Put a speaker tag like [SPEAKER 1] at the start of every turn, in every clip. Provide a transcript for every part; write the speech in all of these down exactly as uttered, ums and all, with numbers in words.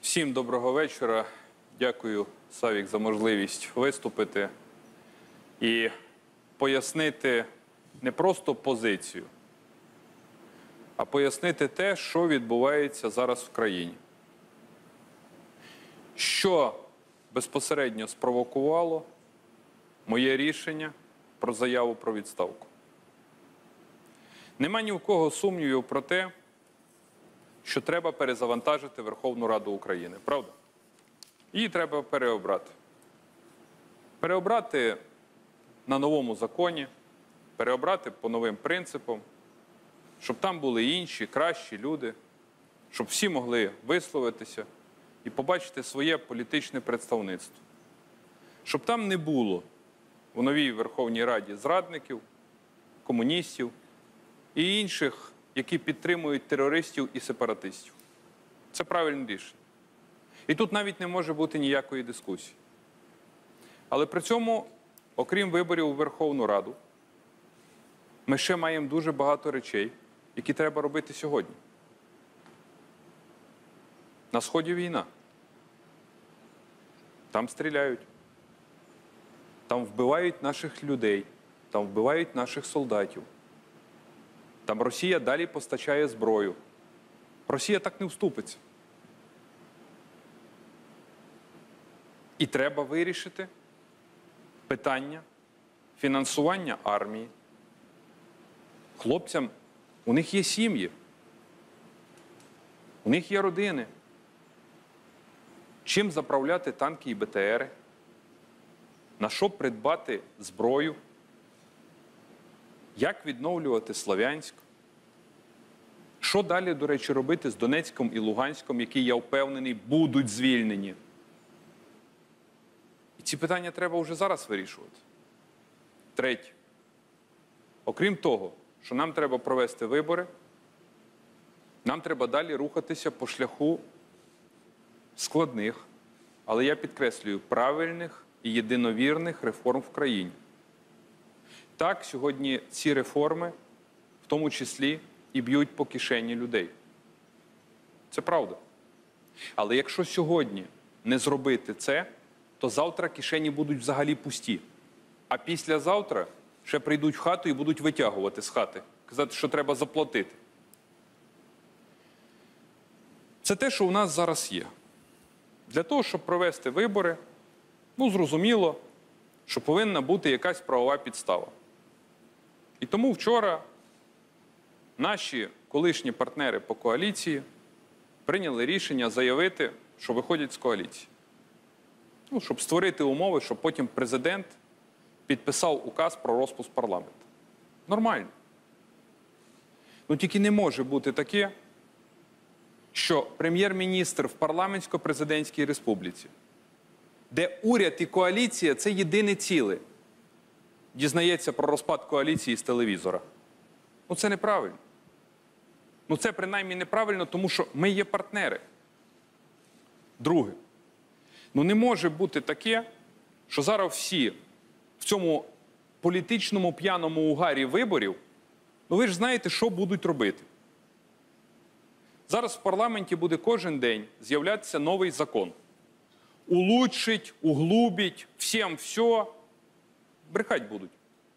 [SPEAKER 1] Всім доброго вечора. Дякую, Савік, за можливість виступити і пояснити не просто позицію, а пояснити те, що відбувається зараз в країні. Що безпосередньо спровокувало моє рішення про заяву про відставку. Нема ні в кого сумнівів про те, що треба перезавантажити Верховну Раду України. Правда? Її треба переобрати. Переобрати на новому законі, переобрати по новим принципам, щоб там були інші, кращі люди, щоб всі могли висловитися і побачити своє політичне представництво. Щоб там не було у новій Верховній Раді зрадників, комуністів і інших, які підтримують терористів і сепаратистів. Це правильне рішення. І тут навіть не може бути ніякої дискусії. Але при цьому, окрім виборів у Верховну Раду, ми ще маємо дуже багато речей, які треба робити сьогодні. На Сході війна. Там стріляють. Там вбивають наших людей. Там вбивають наших солдатів. Там Росія далі постачає зброю. Росія так не вступиться. І треба вирішити питання фінансування армії. Хлопцям, у них є сім'ї, у них є родини. Чим заправляти танки і Б Т Ери? На що придбати зброю? Як відновлювати Слов'янськ? Що далі, до речі, робити з Донецьком і Луганськом, які, я впевнений, будуть звільнені? І ці питання треба вже зараз вирішувати. Третє. Окрім того, що нам треба провести вибори, нам треба далі рухатися по шляху складних, але я підкреслюю, правильних і єдиновірних реформ в країні. Так, сьогодні ці реформи, в тому числі, і б'ють по кишені людей. Це правда. Але якщо сьогодні не зробити це, то завтра кишені будуть взагалі пусті. А післязавтра ще прийдуть в хату і будуть витягувати з хати. Казати, що треба заплатити. Це те, що у нас зараз є. Для того, щоб провести вибори, ну, зрозуміло, що повинна бути якась правова підстава. І тому вчора наші колишні партнери по коаліції прийняли рішення заявити, що виходять з коаліції. Ну, щоб створити умови, щоб потім президент підписав указ про розпуск парламенту. Нормально. Ну тільки не може бути таке, що прем'єр-міністр в парламентсько-президентській республіці, де уряд і коаліція – це єдине ціле, дізнається про розпад коаліції з телевізора. Ну це неправильно. Ну це принаймні неправильно, тому що ми є партнери. Друге. Ну не може бути таке, що зараз всі в цьому політичному п'яному угарі виборів, ну ви ж знаєте, що будуть робити. Зараз в парламенті буде кожен день з'являтися новий закон. Улучшить, углубить, всім все. Брехать будуть.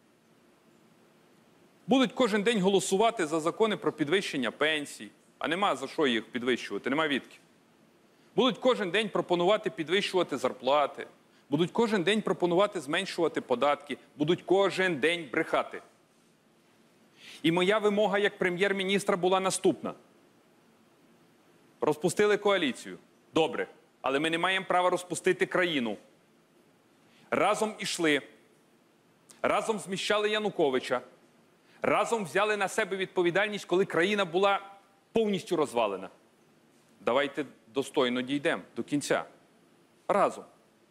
[SPEAKER 1] Будуть кожен день голосувати за закони про підвищення пенсій, а нема за що їх підвищувати, нема відки. Будуть кожен день пропонувати підвищувати зарплати, будуть кожен день пропонувати зменшувати податки, будуть кожен день брехати. І моя вимога як прем'єр-міністра була наступна. Розпустили коаліцію. Добре. Але ми не маємо права розпустити країну. Разом ішли, разом зміщали Януковича, разом взяли на себе відповідальність, коли країна була повністю розвалена. Давайте достойно дійдемо до кінця. Разом.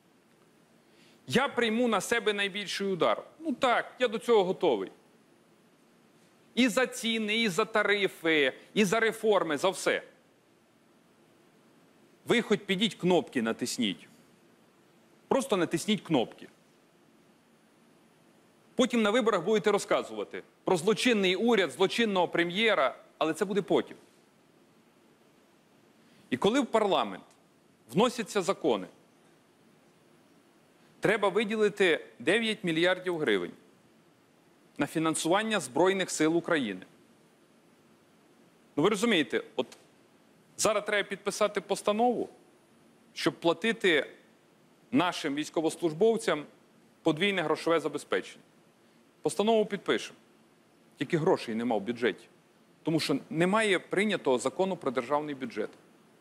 [SPEAKER 1] Я прийму на себе найбільший удар. Ну так, я до цього готовий. І за ціни, і за тарифи, і за реформи, за все. Ви хоч підіть кнопки натисніть. Просто натисніть кнопки. Потім на виборах будете розказувати про злочинний уряд, злочинного прем'єра, але це буде потім. І коли в парламент вносяться закони. Треба виділити дев'ять мільярдів гривень на фінансування Збройних сил України. Ну ви розумієте, от зараз треба підписати постанову, щоб платити нашим військовослужбовцям подвійне грошове забезпечення. Постанову підпишемо. Тільки грошей нема в бюджеті. Тому що немає прийнятого закону про державний бюджет.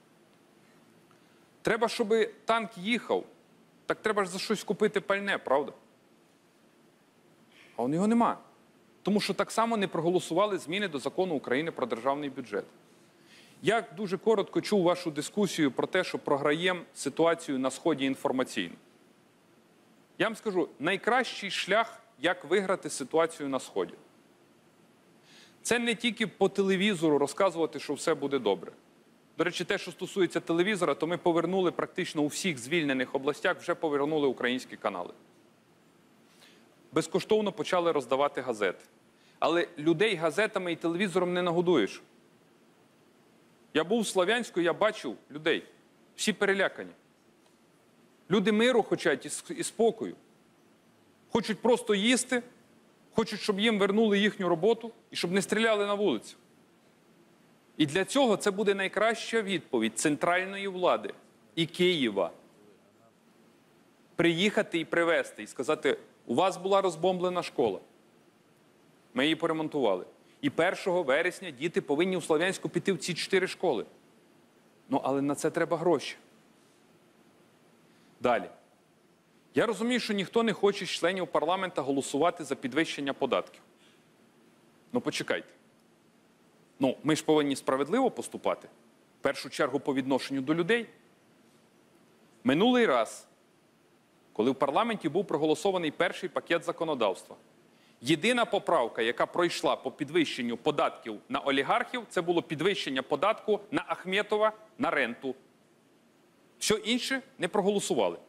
[SPEAKER 1] Треба, щоб танк їхав, так треба ж за щось купити пальне, правда? А у його нема. Тому що так само не проголосували зміни до закону України про державний бюджет. Я дуже коротко чув вашу дискусію про те, що програємо ситуацію на Сході інформаційно. Я вам скажу, найкращий шлях, як виграти ситуацію на Сході. Це не тільки по телевізору розказувати, що все буде добре. До речі, те, що стосується телевізора, то ми повернули практично у всіх звільнених областях, вже повернули українські канали. Безкоштовно почали роздавати газети. Але людей газетами і телевізором не нагодуєш. Я був у Слов'янську, я бачив людей. Всі перелякані. Люди миру хочуть і спокою. Хочуть просто їсти, хочуть, щоб їм вернули їхню роботу і щоб не стріляли на вулиці. І для цього це буде найкраща відповідь центральної влади і Києва. Приїхати і привезти, і сказати, у вас була розбомблена школа. Ми її поремонтували. І першого вересня діти повинні у Слов'янську піти в ці чотири школи. Ну, але на це треба гроші. Далі. Я розумію, що ніхто не хоче з членів парламенту голосувати за підвищення податків. Ну, почекайте. Ну, ми ж повинні справедливо поступати. В першу чергу по відношенню до людей. Минулий раз, коли в парламенті був проголосований перший пакет законодавства, єдина поправка, яка пройшла по підвищенню податків на олігархів, це було підвищення податку на Ахметова, на ренту. Все інше не проголосували.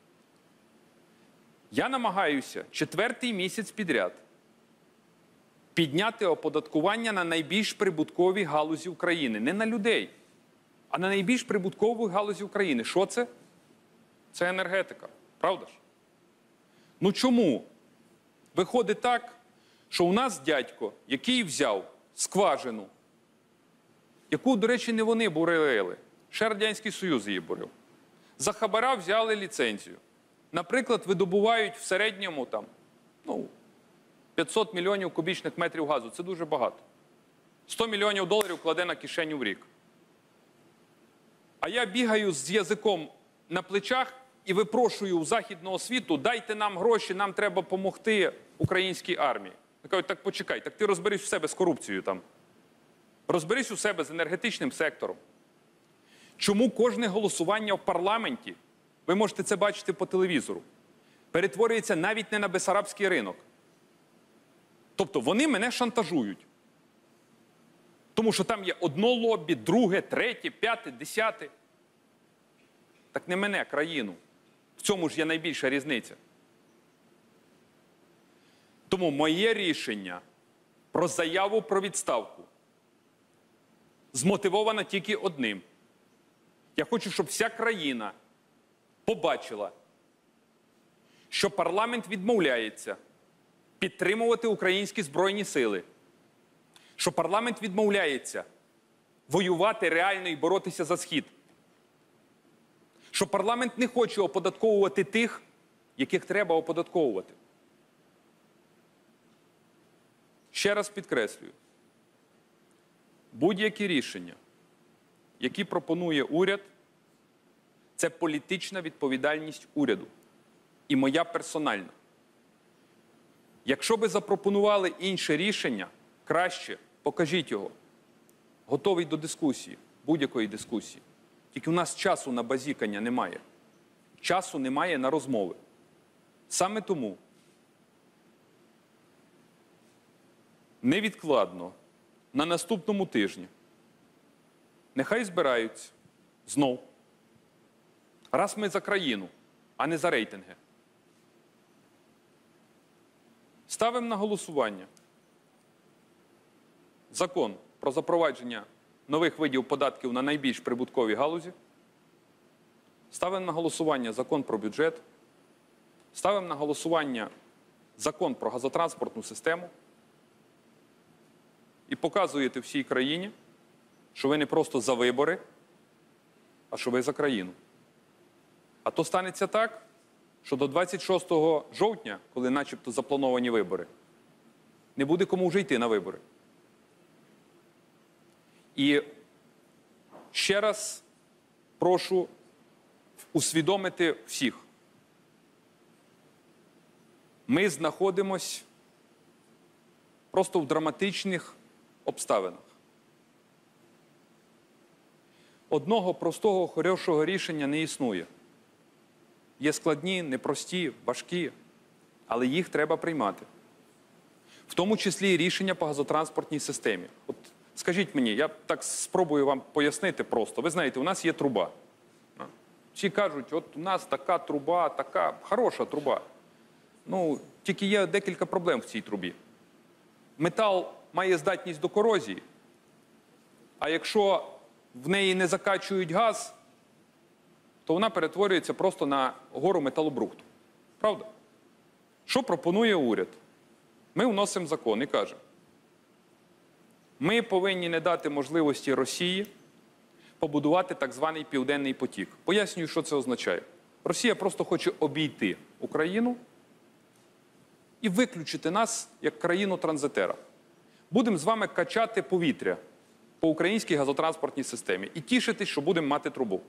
[SPEAKER 1] Я намагаюся четвертий місяць підряд підняти оподаткування на найбільш прибуткові галузі України. Не на людей, а на найбільш прибуткові галузі України. Що це? Це енергетика. Правда ж? Ну чому? Виходить так, що у нас дядько, який взяв скважину, яку, до речі, не вони бурили, ще Радянський Союз її бурив. За хабара взяли ліцензію. Наприклад, видобувають в середньому там, ну, п'ятсот мільйонів кубічних метрів газу. Це дуже багато. сто мільйонів доларів кладе на кишеню в рік. А я бігаю з язиком на плечах і випрошую у західного світу, дайте нам гроші, нам треба допомогти українській армії. Я кажу, так почекай, так ти розберись у себе з корупцією там. Розберись у себе з енергетичним сектором. Чому кожне голосування в парламенті, ви можете це бачити по телевізору, перетворюється навіть не на бесарабський ринок. Тобто вони мене шантажують. Тому що там є одно лобі, друге, третє, п'яте, десяте. Так не мене, країну. В цьому ж є найбільша різниця. Тому моє рішення про заяву про відставку змотивовано тільки одним. Я хочу, щоб вся країна побачила, що парламент відмовляється підтримувати українські Збройні Сили, що парламент відмовляється воювати реально і боротися за Схід, що парламент не хоче оподатковувати тих, яких треба оподатковувати. Ще раз підкреслюю, будь-які рішення, які пропонує уряд, це політична відповідальність уряду. І моя персональна. Якщо би запропонували інше рішення, краще покажіть його. Готовий до дискусії, будь-якої дискусії. Тільки у нас часу на базікання немає. Часу немає на розмови. Саме тому невідкладно на наступному тижні нехай збираються знов. Раз ми за країну, а не за рейтинги. Ставимо на голосування закон про запровадження нових видів податків на найбільш прибуткові галузі. ставимо на голосування закон про бюджет, ставимо на голосування закон про газотранспортну систему і показуєте всій країні, що ви не просто за вибори, а що ви за країну. А то станеться так, що до двадцять шостого жовтня, коли начебто заплановані вибори, не буде кому вже йти на вибори. І ще раз прошу усвідомити всіх. Ми знаходимося просто в драматичних обставинах. Одного простого, хорошого рішення не існує. Є складні, непрості, важкі, але їх треба приймати. В тому числі і рішення по газотранспортній системі. От скажіть мені, я так спробую вам пояснити просто. Ви знаєте, у нас є труба. Всі кажуть, от у нас така труба, така хороша труба. Ну, тільки є декілька проблем в цій трубі. Метал має здатність до корозії, а якщо в неї не закачують газ, то вона перетворюється просто на гору металобрухту. Правда? Що пропонує уряд? Ми вносимо закон і кажемо, ми повинні не дати можливості Росії побудувати так званий Південний потік. Пояснюю, що це означає. Росія просто хоче обійти Україну і виключити нас як країну-транзитера. Будемо з вами качати повітря по українській газотранспортній системі і тішитись, що будемо мати трубу.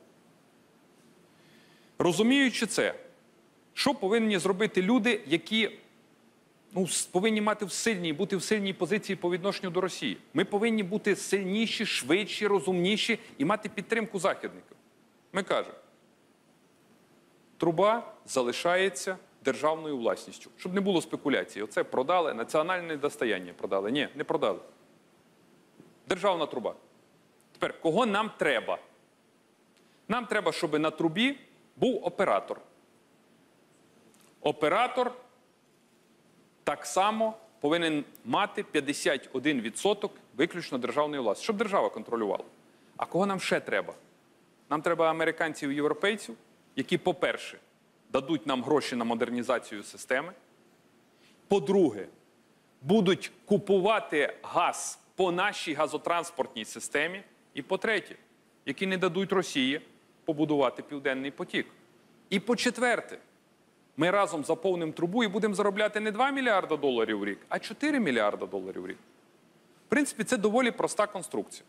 [SPEAKER 1] Розуміючи це, що повинні зробити люди, які ну, повинні мати в сильній, бути в сильній позиції по відношенню до Росії? Ми повинні бути сильніші, швидші, розумніші і мати підтримку західників. Ми кажемо, труба залишається державною власністю. Щоб не було спекуляцій. Оце продали, національне достояння продали. Ні, не продали. Державна труба. Тепер, кого нам треба? Нам треба, щоб на трубі був оператор. Оператор так само повинен мати п'ятдесят один відсоток виключно державної власності, щоб держава контролювала. А кого нам ще треба? Нам треба американців і європейців, які, по-перше, дадуть нам гроші на модернізацію системи. По-друге, будуть купувати газ по нашій газотранспортній системі. І по-третє, які не дадуть Росії побудувати Південний потік. І по-четверте, ми разом заповнимо трубу і будемо заробляти не два мільярда доларів в рік, а чотири мільярда доларів в рік. В принципі, це доволі проста конструкція.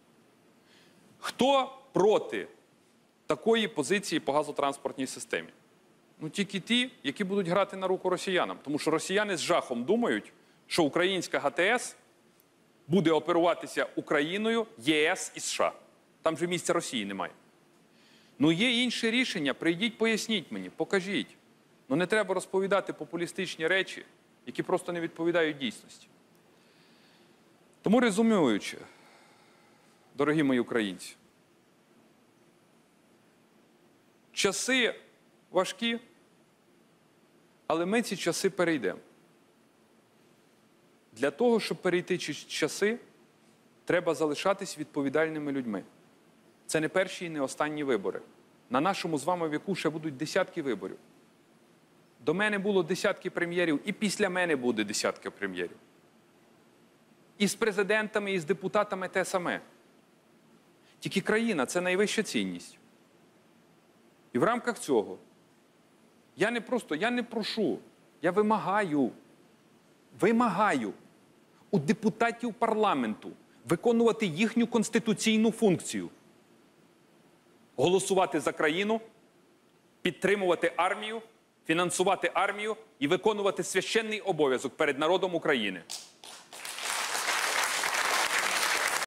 [SPEAKER 1] Хто проти такої позиції по газотранспортній системі? Ну, тільки ті, які будуть грати на руку росіянам. Тому що росіяни з жахом думають, що українська ГТС буде оперуватися Україною, ЄС і США. Там же місця Росії немає. Ну, є інше рішення, прийдіть, поясніть мені, покажіть. Ну, не треба розповідати популістичні речі, які просто не відповідають дійсності. Тому, резюмуючи, дорогі мої українці, часи важкі, але ми ці часи перейдемо. Для того, щоб перейти ці часи, треба залишатись відповідальними людьми. Це не перші і не останні вибори. На нашому з вами віку ще будуть десятки виборів. До мене було десятки прем'єрів, і після мене буде десятки прем'єрів. І з президентами, і з депутатами те саме. Тільки країна – це найвища цінність. І в рамках цього я не просто, я не прошу, я вимагаю, вимагаю у депутатів парламенту виконувати їхню конституційну функцію. Голосувати за країну, підтримувати армію, фінансувати армію і виконувати священний обов'язок перед народом України.